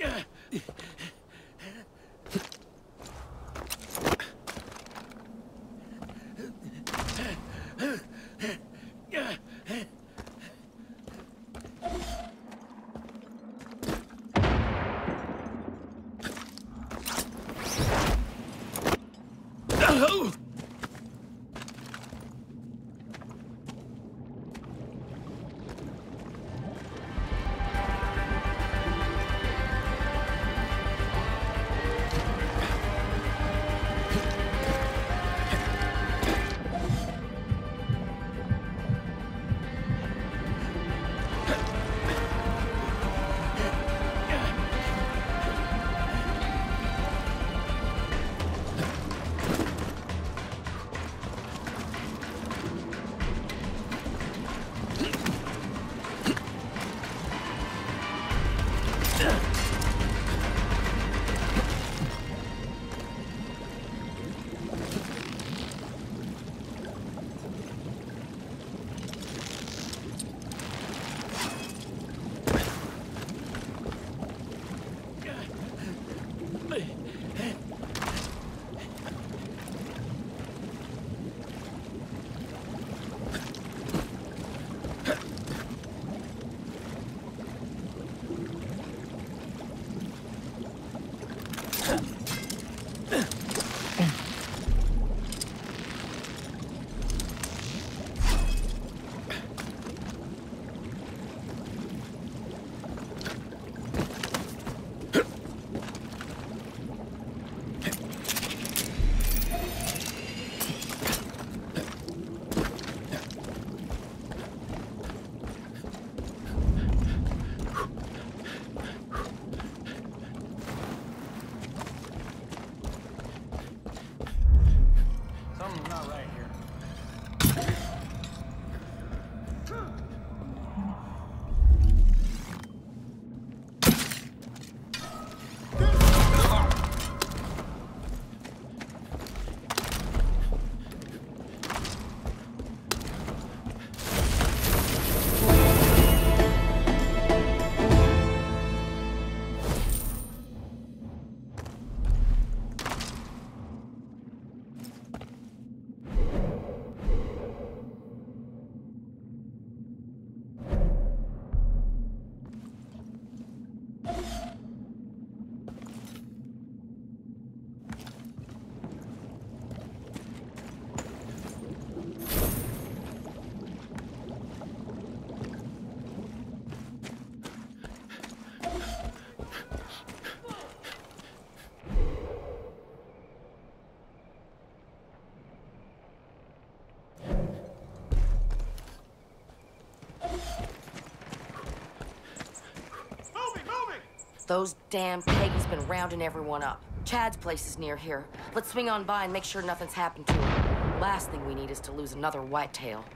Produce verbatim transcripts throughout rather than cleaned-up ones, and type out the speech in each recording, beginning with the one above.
Those damn Peggy's been rounding everyone up. Chad's place is near here. Let's swing on by and make sure nothing's happened to her. Last thing we need is to lose another whitetail.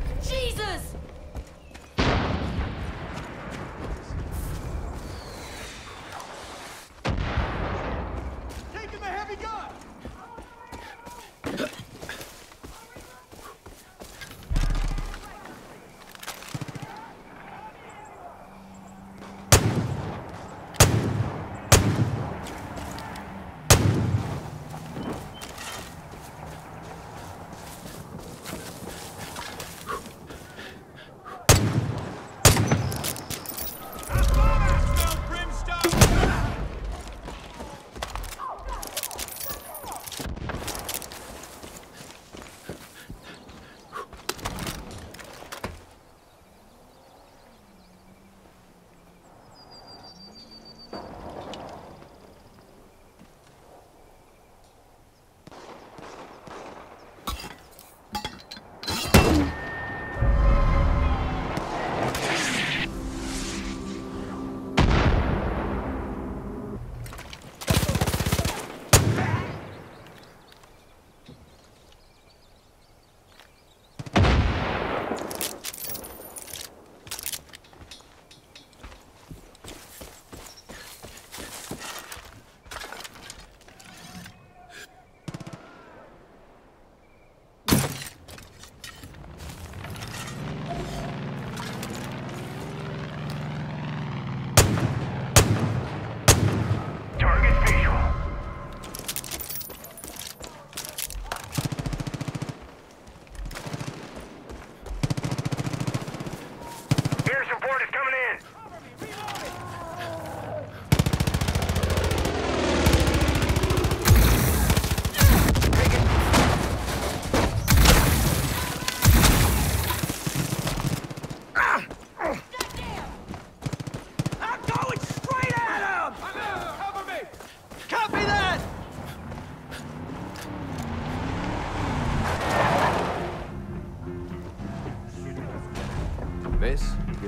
Jesus! Taking the heavy gun!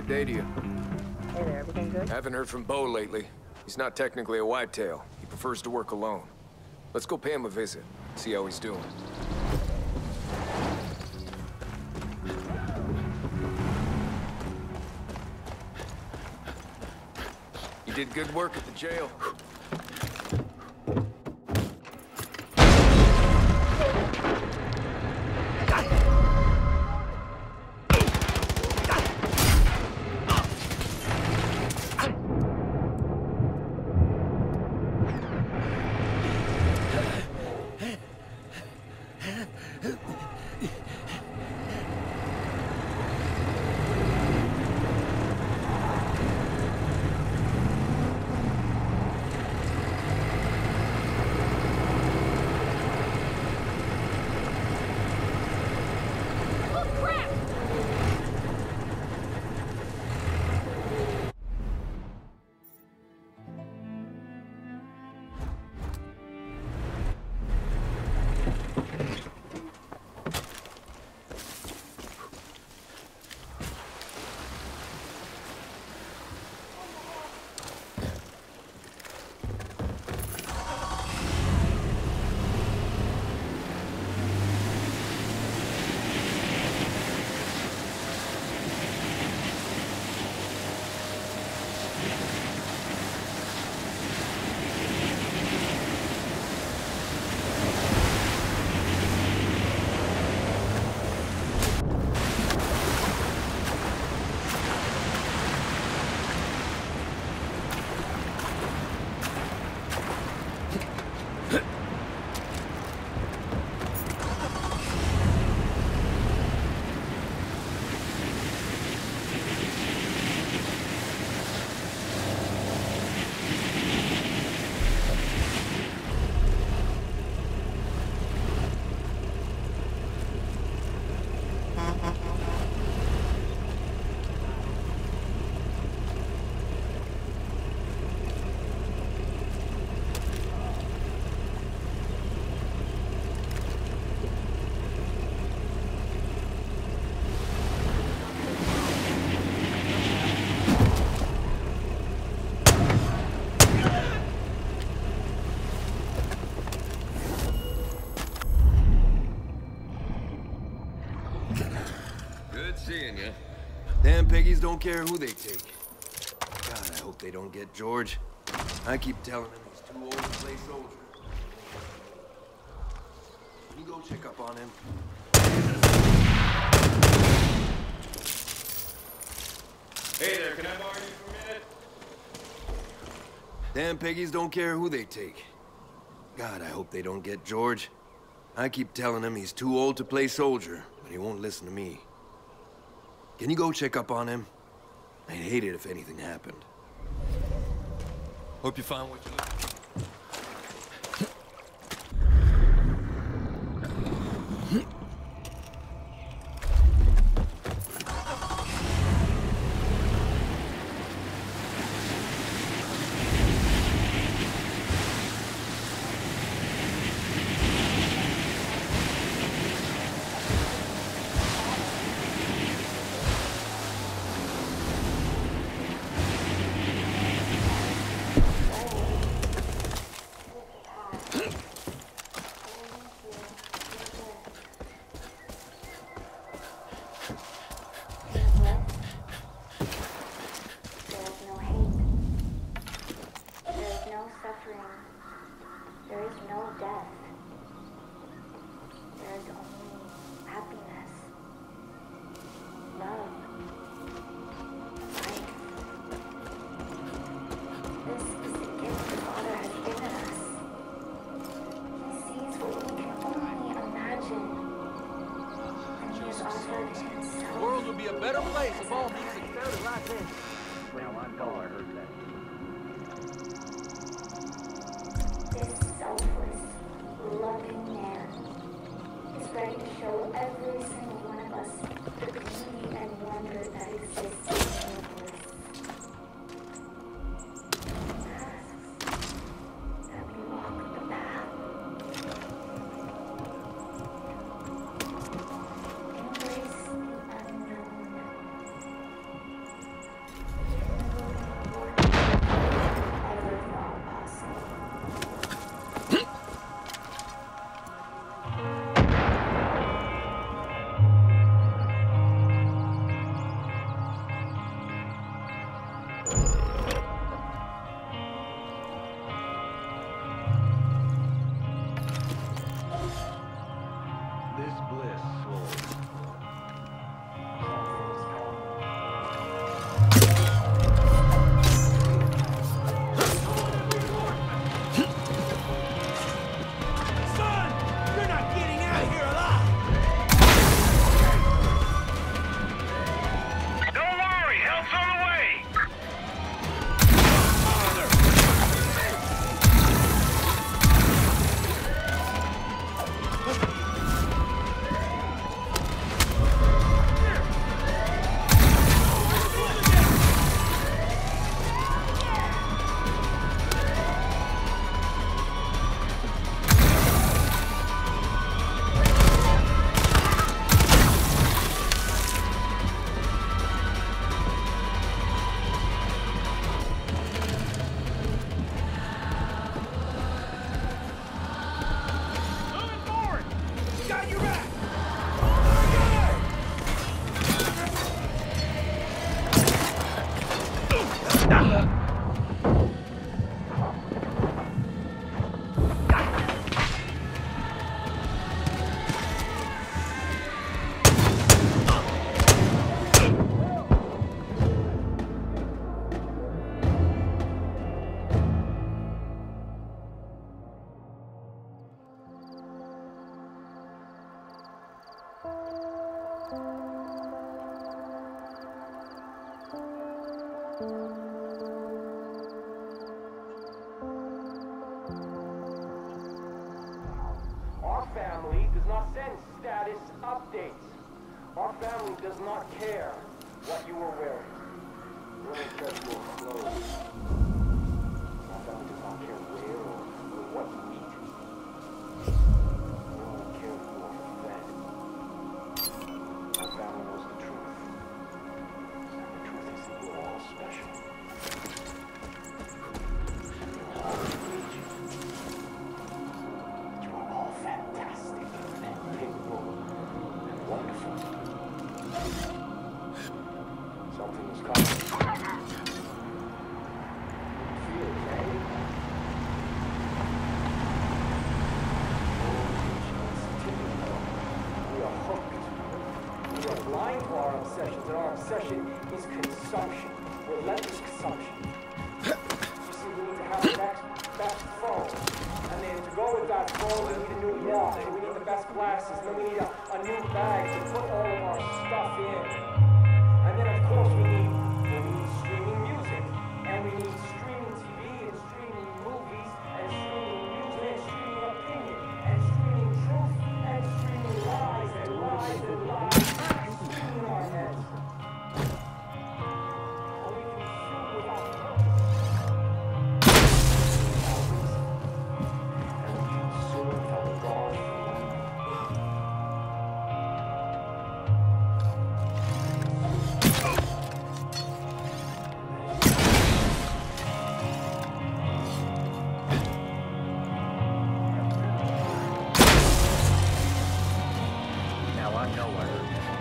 day to you. Hey there, everything good? Haven't heard from Bo lately. He's not technically a whitetail. He prefers to work alone. Let's go pay him a visit, see how he's doing. You did good work at the jail. Seeing ya. Damn piggies don't care who they take. God, I hope they don't get George. I keep telling him he's too old to play soldier. Can you go check up on him? Hey there, can I borrow you for a minute? Damn piggies don't care who they take. God, I hope they don't get George. I keep telling him he's too old to play soldier, but he won't listen to me. Can you go check up on him? I'd hate it if anything happened. Hope you found what you're looking for. There is no death. There is only happiness, love, life. This is the gift the Father has given us. He sees what we can only imagine. And He has offered Himself. The world would be a better place if all music sounded like this. Well, I know I heard that. This selfless, loving man is ready to show every single one of us the beauty and wonder that exists in the universe. He asks that we walk the path. Embrace the unknown. family does not send status updates. Our family does not care what you are wearing. Women judge your clothes. Our family does not care where or, or what you eat. We only care if you are fed. Our family knows the truth. And the truth is that we're all special. We're all unique. You are all fantastic and capable and wonderful. Something is coming. Feel it, eh? We are hooked. We are blind to our obsessions, and our obsession is consumption. Relentless consumption. You see, we need to have the next best phone. And then to go with that phone, we need a new watch, and we need the best glasses, and then we need a, a new bag to put all of our stuff in. And then, of course, we need, we need streaming music, and we need streaming T V, and streaming movies, and streaming music, and streaming opinion, and streaming truth, and streaming lies, and lies, and lies, and streaming our heads. And we consume without purpose. And we consume without regard for one another. Now I know I heard that.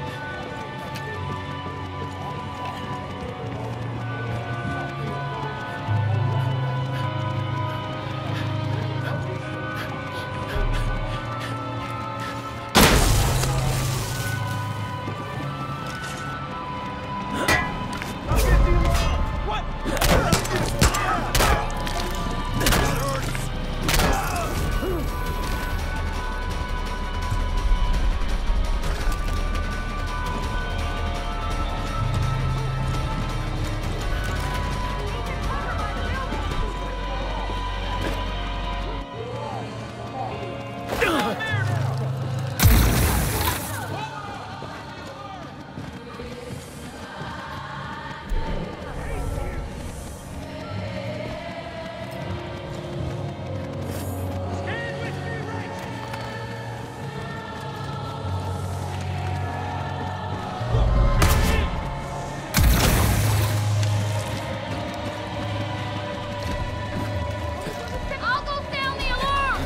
I'll go sound the alarm!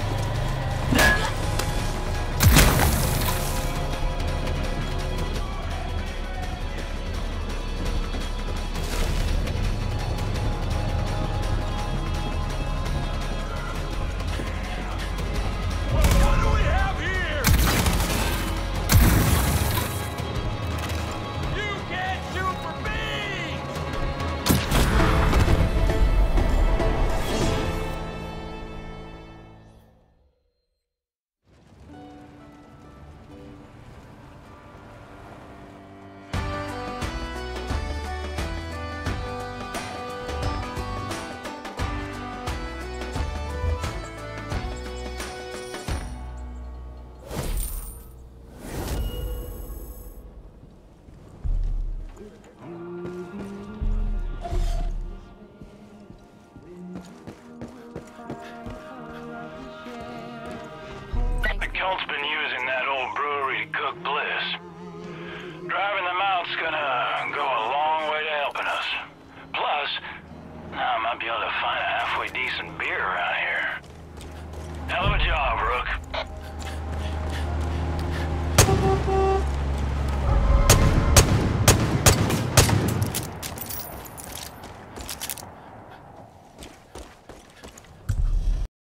What do we have here? You can't shoot for me! The cult's been using that old brewery to cook bliss. Driving them out's gonna go a long way to helping us. Plus, I might be able to find a halfway decent beer around here. Hell of a job,